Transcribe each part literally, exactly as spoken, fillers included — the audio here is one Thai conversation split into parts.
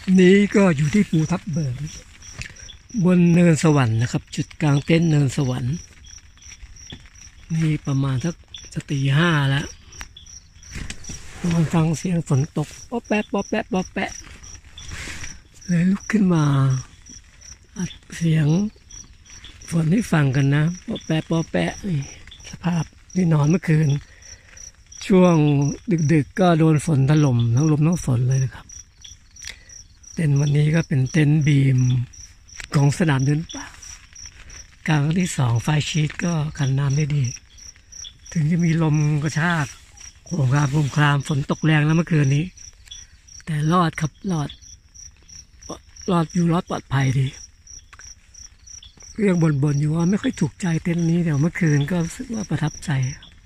นี้ก็อยู่ที่ภูทับเบิกบนเนินสวรรค์นะครับจุดกลางเต็นท์เนินสวรรค์นี่ประมาณสักจะตีห้าแล้วมันฟังเสียงฝนตกป๊อปแป๊ะป๊อปแป๊ะป๊อปแป๊ะเลยลุกขึ้นมาอัดเสียงฝนให้ฟังกันนะป๊อปแป๊ะป๊อปแป๊ะนี่สภาพที่นอนเมื่อคืนช่วงดึกๆก็โดนฝนถล่มทั้งลมทั้งฝนเลยนะครับเต็นท์วันนี้ก็เป็นเต็นท์บีมของสนามเดินป่ากลางที่สองไฟชีตก็กันน้ำได้ดีถึงจะมีลมกระชากโขกครามโขกครามฝนตกแรงแล้วเมื่อคืนนี้แต่รอดครับรอดรอดอยู่รอดปลอดภัยดีเรื่องบ่นๆอยู่ว่าไม่ค่อยถูกใจเต็นท์นี้แต่เมื่อคืนก็รู้สึกว่าประทับใจ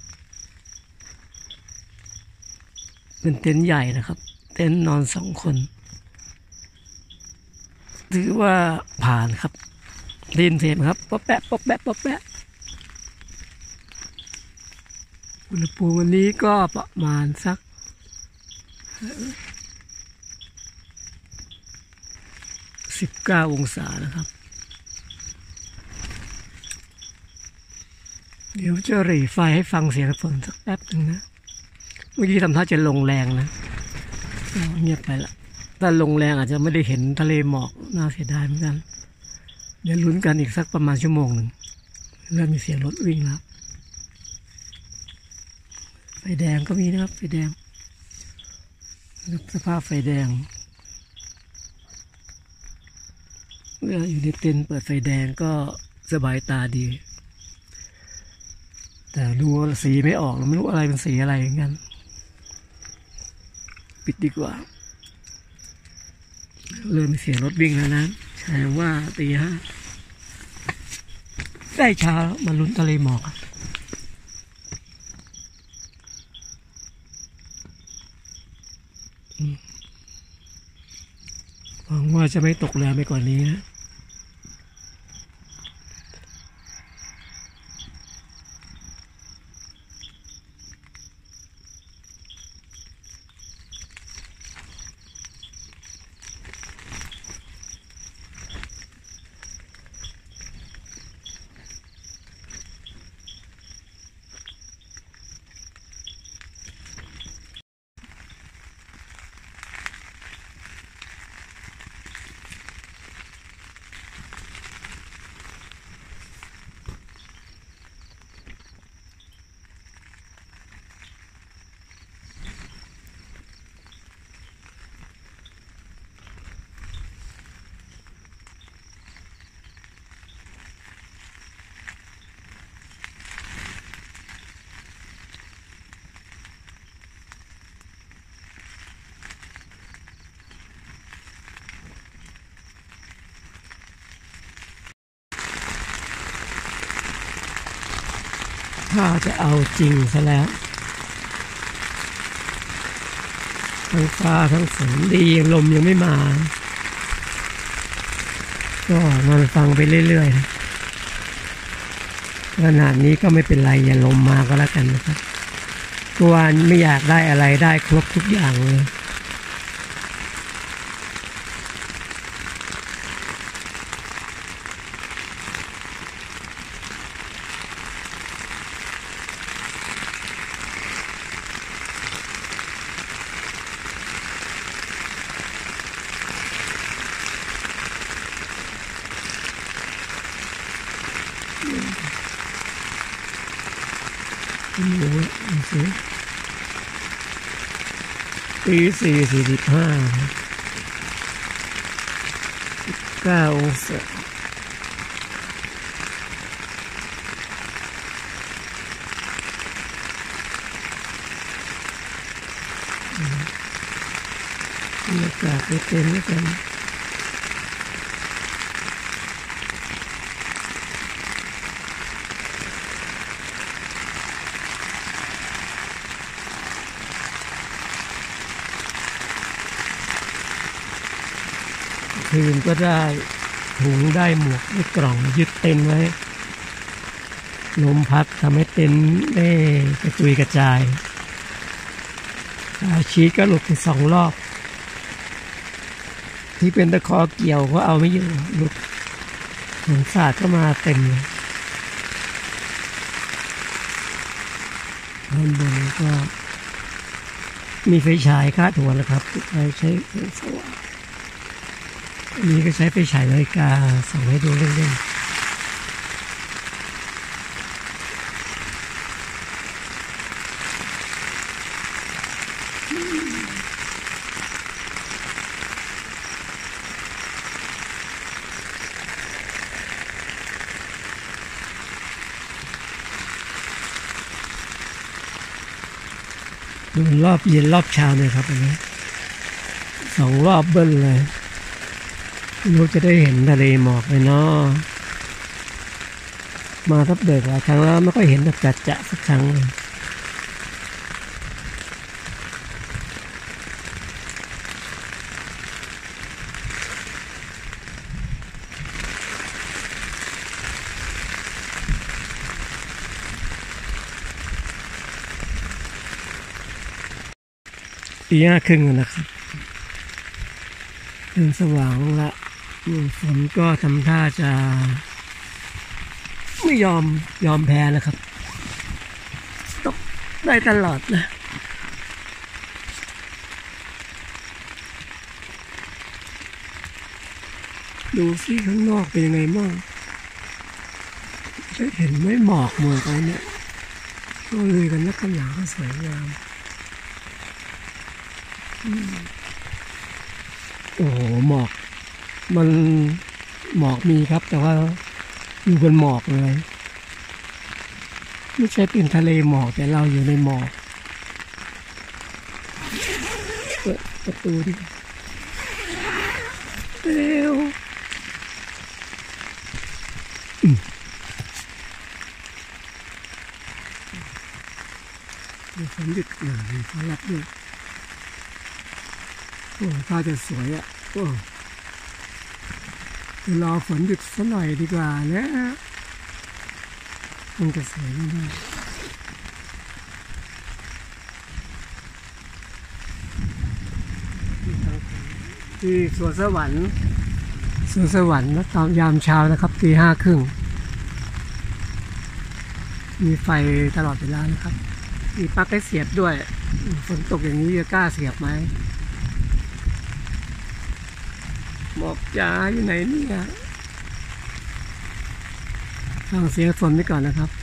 เป็นเต็นท์ใหญ่นะครับเต็นท์นอนสองคนถือว่าผ่านครับได้ยินเสียงครับป๊อปแปะป๊อปแปะป๊อปแปะอุณหภูมิวันนี้ก็ประมาณสักสิบเก้าองศานะครับเดี๋ยวจะหรี่ไฟให้ฟังเสียงฝนสักแป๊บหนึ่งนะเมื่อกี้ทำท่าจะลงแรงนะเงียบไปละถ้าลงแรงอาจจะไม่ได้เห็นทะเลหมอกน่าเสียดายเหมือนกันเดี๋ยวลุ้นกันอีกสักประมาณชั่วโมงหนึ่งเริ่มมีเสียงรถวิ่งแล้วไฟแดงก็มีนะครับไฟแดงสภาพไฟแดงเมื่ออยู่ในเต็นท์เปิดไฟแดงก็สบายตาดีแต่ดูสีไม่ออกเราไม่รู้อะไรเป็นสีอะไรเหมือนกันปิดดีกว่าเริ่มมีเสียงรถวิ่งแล้วนะแสดงว่าตีห้าได้เช้ามาลุ้นทะเลหมอกหวังว่าจะไม่ตกแรงไปกว่านี้นะถ้าจะเอาจริงซะแล้วทั้งฟ้าทั้งฝนดีลมยังไม่มาก็นอนฟังไปเรื่อยๆขนาดนี้ก็ไม่เป็นไรอย่าลมมาก็แล้วกันนะครับตัวไม่อยากได้อะไรได้ครบทุกอย่างเลยตีสี่สี่สิบห้าเก้าองศาบรรยากาศเต็มๆกันคืนก็ได้ถุงได้หมวกได้กล่องยึดเต็นไว้ลมพัดทำให้เต็นได้กระจุยกระจายชีก็หลุดไปสองรอบที่เป็นตะขอเกี่ยวก็เอาไม่อยู่หลุดฝนสาดเข้ามาเต็มเลยด้านบนก็มีไฟฉายคาดหัวนะครับใช้ใช้แสงสว่างอันนี้ก็ใช้ไฟฉายนาฬิกาส่องให้ดูเล่นๆดูรอบเย็นรอบเช้าเลยครับอันนี้สองรอบเบิ้ลเลยรู้จะได้เห็นทะเลหมอกเลยเนาะมาทับเบิกหลายครั้งแล้วไม่ค่อยเห็นแบบจัดจะสักครั้งเลยตีห้าครึ่งนะครับเริ่มสว่างละฝนก็ทำท่าจะไม่ยอมยอมแพ้นะครับตกได้ตลอดนะดูสิข้างนอกเป็นยังไงบ้างจะเห็นไม่หมอกเมืองไปเนี่ยก็เลยกันนักขยะก็สวยงามโอ้โหหมอกมันหมอกมีครับแต่ว่าอยู่บนหมอกเลยไม่ใช่เป็นทะเลหมอกแต่เราอยู่ในหมอกเปิดประตูดิเร็วมีฝนหยุดหน่อยเขารับด้วยโอ้ท่าจะสวยอ่ะโอ้รอฝนหยุดสักหน่อยดีกว่านะมันจะสวยมากที่สวนสวรรค์สวนสวรรค์นะตอนยามเช้านะครับตีห้าครึ่งมีไฟตลอดเวลานะครับมีปลั๊กให้เสียบด้วยฝนตกอย่างนี้จะกล้าเสียบไหมหมอกจ๋าอยู่ไหนเนี่ยฟังเสียงฝนไปก่อนนะครับ